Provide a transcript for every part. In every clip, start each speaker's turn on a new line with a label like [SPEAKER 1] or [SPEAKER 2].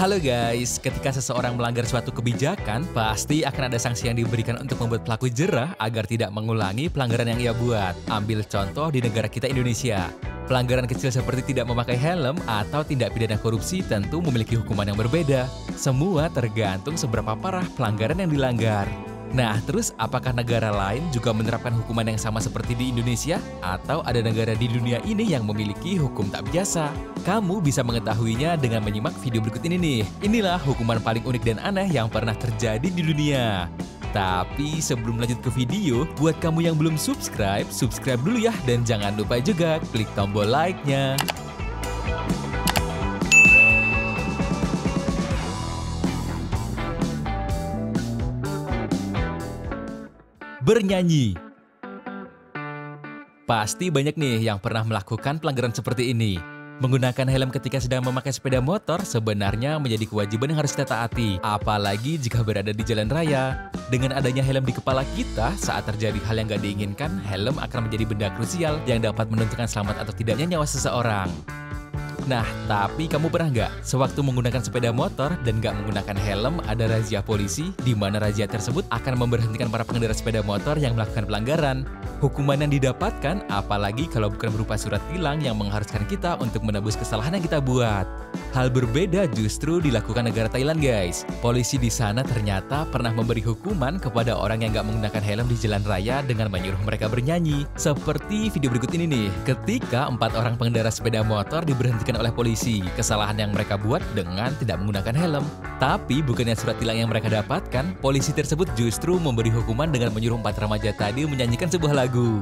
[SPEAKER 1] Halo guys, ketika seseorang melanggar suatu kebijakan, pasti akan ada sanksi yang diberikan untuk membuat pelaku jera agar tidak mengulangi pelanggaran yang ia buat. Ambil contoh di negara kita Indonesia. Pelanggaran kecil seperti tidak memakai helm atau tindak pidana korupsi tentu memiliki hukuman yang berbeda. Semua tergantung seberapa parah pelanggaran yang dilanggar. Nah, terus apakah negara lain juga menerapkan hukuman yang sama seperti di Indonesia? Atau ada negara di dunia ini yang memiliki hukum tak biasa? Kamu bisa mengetahuinya dengan menyimak video berikut ini nih. Inilah hukuman paling unik dan aneh yang pernah terjadi di dunia. Tapi sebelum lanjut ke video, buat kamu yang belum subscribe dulu ya. Dan jangan lupa juga klik tombol like-nya. Bernyanyi. Pasti banyak nih yang pernah melakukan pelanggaran seperti ini. Menggunakan helm ketika sedang memakai sepeda motor sebenarnya menjadi kewajiban yang harus kita taati, apalagi jika berada di jalan raya. Dengan adanya helm di kepala kita, saat terjadi hal yang gak diinginkan, helm akan menjadi benda krusial yang dapat menentukan selamat atau tidaknya nyawa seseorang. Nah, tapi kamu pernah nggak sewaktu menggunakan sepeda motor dan nggak menggunakan helm ada razia polisi, di mana razia tersebut akan memberhentikan para pengendara sepeda motor yang melakukan pelanggaran. Hukuman yang didapatkan, apalagi kalau bukan berupa surat tilang yang mengharuskan kita untuk menebus kesalahan yang kita buat. Hal berbeda justru dilakukan negara Thailand guys. Polisi di sana ternyata pernah memberi hukuman kepada orang yang nggak menggunakan helm di jalan raya dengan menyuruh mereka bernyanyi. Seperti video berikut ini nih, ketika 4 orang pengendara sepeda motor diberhentikan oleh polisi, kesalahan yang mereka buat dengan tidak menggunakan helm. Tapi bukannya surat tilang yang mereka dapatkan, polisi tersebut justru memberi hukuman dengan menyuruh 4 remaja tadi menyanyikan sebuah lagu.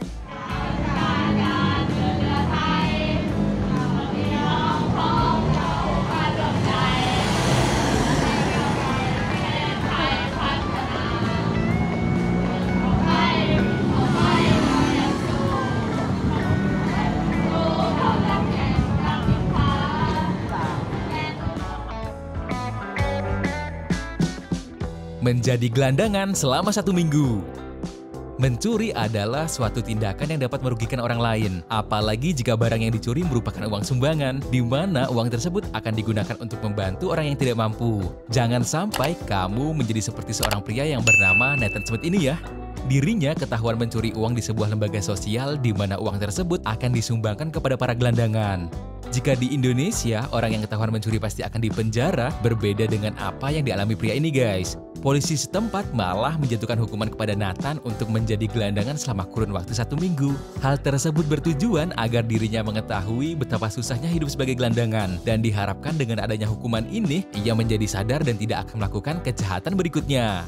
[SPEAKER 1] Menjadi gelandangan selama 1 minggu. Mencuri adalah suatu tindakan yang dapat merugikan orang lain, apalagi jika barang yang dicuri merupakan uang sumbangan, di mana uang tersebut akan digunakan untuk membantu orang yang tidak mampu. Jangan sampai kamu menjadi seperti seorang pria yang bernama Nathan Smith ini ya. Dirinya ketahuan mencuri uang di sebuah lembaga sosial di mana uang tersebut akan disumbangkan kepada para gelandangan. Jika di Indonesia, orang yang ketahuan mencuri pasti akan dipenjara, berbeda dengan apa yang dialami pria ini guys. Polisi setempat malah menjatuhkan hukuman kepada Nathan untuk menjadi gelandangan selama kurun waktu 1 minggu. Hal tersebut bertujuan agar dirinya mengetahui betapa susahnya hidup sebagai gelandangan. Dan diharapkan dengan adanya hukuman ini, ia menjadi sadar dan tidak akan melakukan kejahatan berikutnya.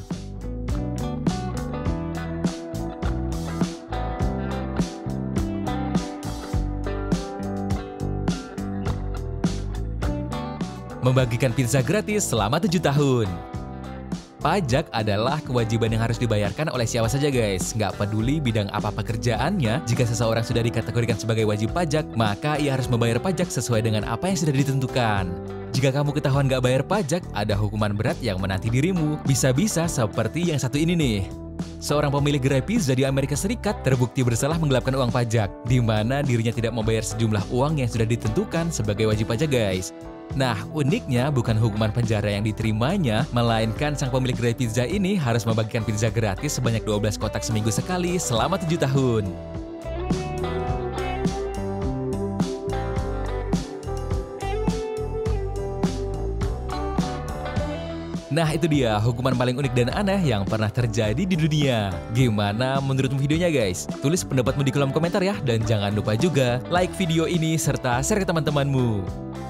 [SPEAKER 1] Membagikan pizza gratis selama 7 tahun. Pajak adalah kewajiban yang harus dibayarkan oleh siapa saja guys. Nggak peduli bidang apa pekerjaannya, jika seseorang sudah dikategorikan sebagai wajib pajak, maka ia harus membayar pajak sesuai dengan apa yang sudah ditentukan. Jika kamu ketahuan nggak bayar pajak, ada hukuman berat yang menanti dirimu. Bisa-bisa seperti yang satu ini nih. Seorang pemilik gerai pizza di Amerika Serikat terbukti bersalah menggelapkan uang pajak, di mana dirinya tidak membayar sejumlah uang yang sudah ditentukan sebagai wajib pajak guys. Nah, uniknya bukan hukuman penjara yang diterimanya, melainkan sang pemilik gerai pizza ini harus membagikan pizza gratis sebanyak 12 kotak seminggu sekali selama 7 tahun. Nah, itu dia hukuman paling unik dan aneh yang pernah terjadi di dunia. Gimana menurutmu videonya guys? Tulis pendapatmu di kolom komentar ya, dan jangan lupa juga like video ini serta share ke teman-temanmu.